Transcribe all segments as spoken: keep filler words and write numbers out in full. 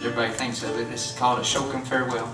everybody thinks of it. This is called A Shocum Farewell.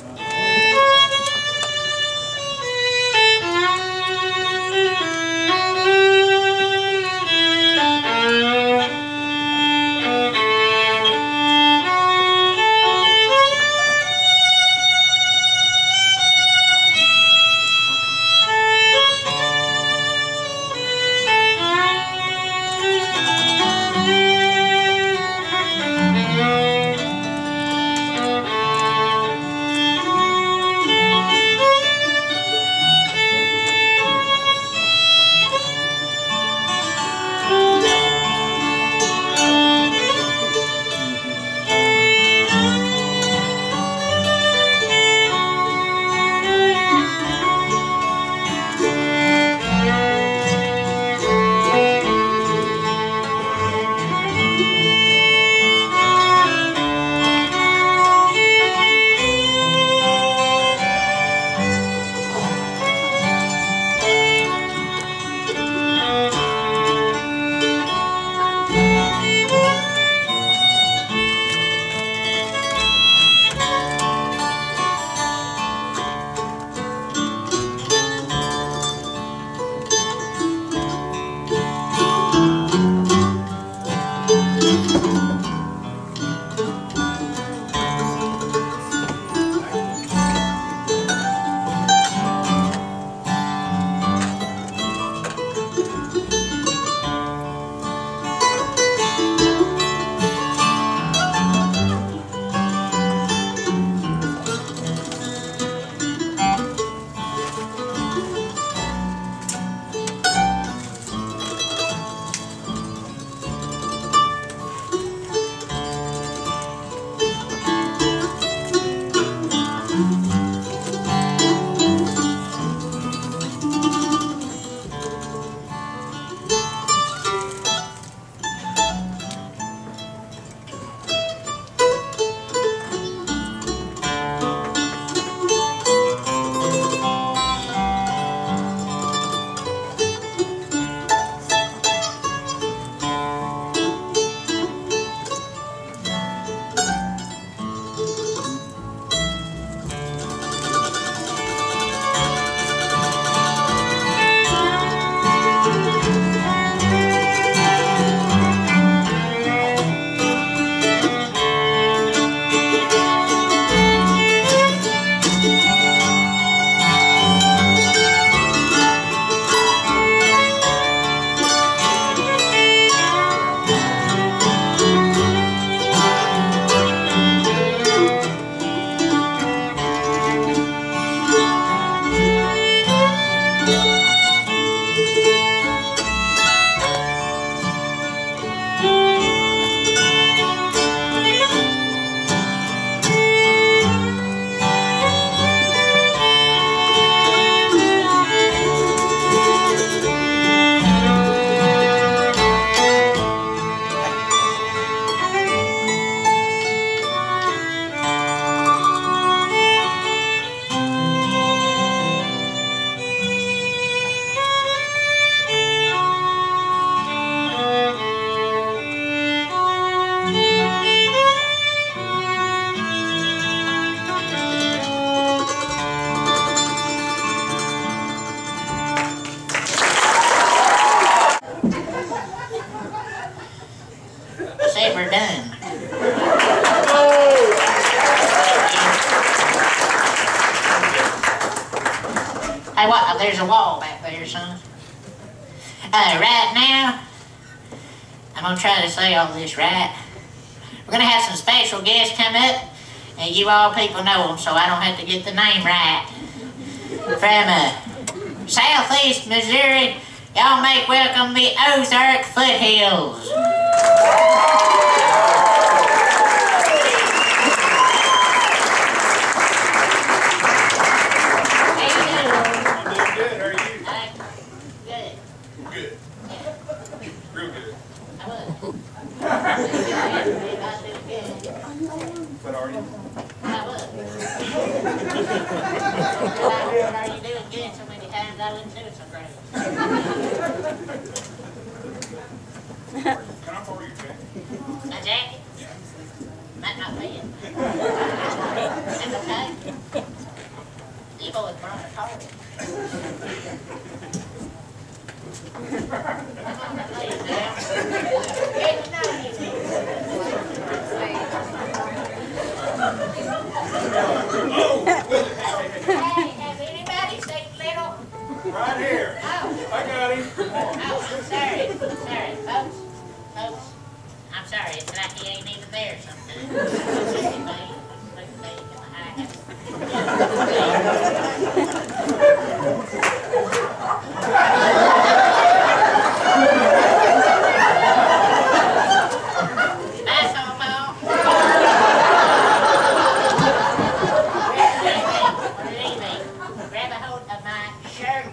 Say we're done. Hey, what? There's a wall back there, son. Uh, right now, I'm gonna try to say all this right. We're gonna have some special guests come up, and you all people know them, so I don't have to get the name right. From uh, southeast Missouri, y'all make welcome the Ozark Foothills. What are you? I was. Are you doing good so many times I wouldn't do it so great. Can I borrow your jacket? My jacket? Yeah. Might not be. It's okay. Evil is brought us home. Hey, has anybody seen Little? Right here. Oh. I got him. Oh, I'm sorry. I'm sorry, folks. Folks, I'm sorry. It's like he ain't even there sometimes. Look at me. Look at me. Bye, Tomo. We're leaving. Grab a hold of my shirt.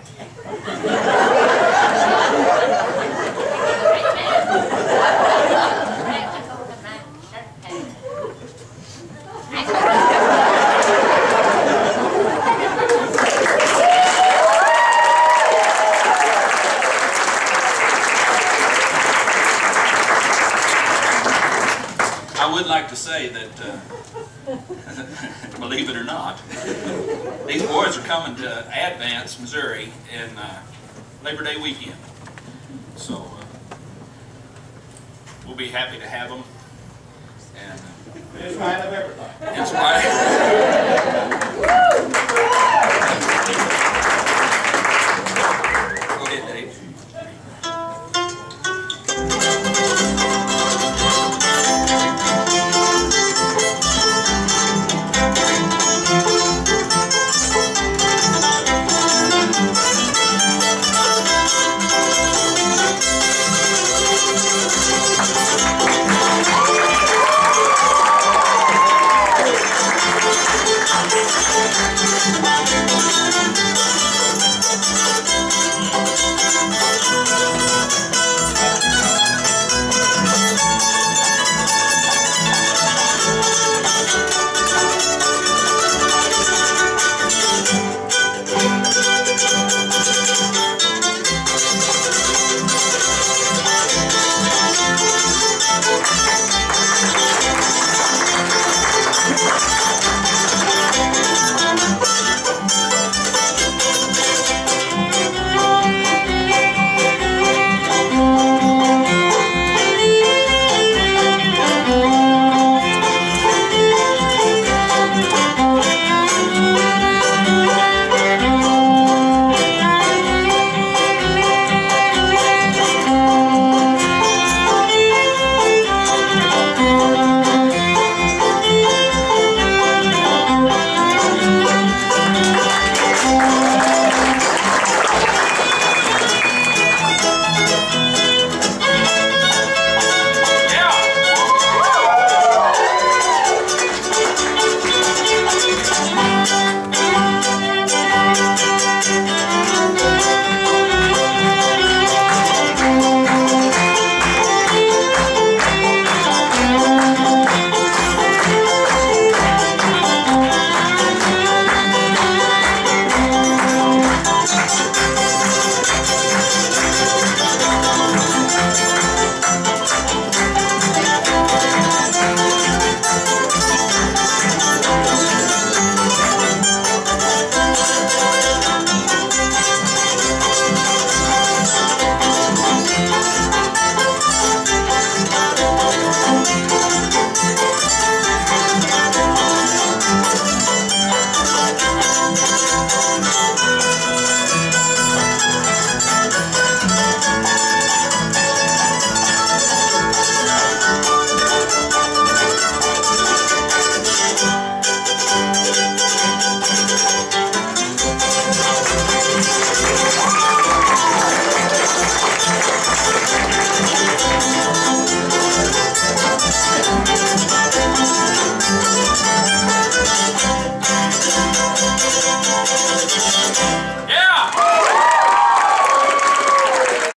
I would like to say that, uh, believe it or not, these boys are coming to Advance, Missouri, in uh, Labor Day weekend. So uh, we'll be happy to have them. And uh, In spite of everything. in spite,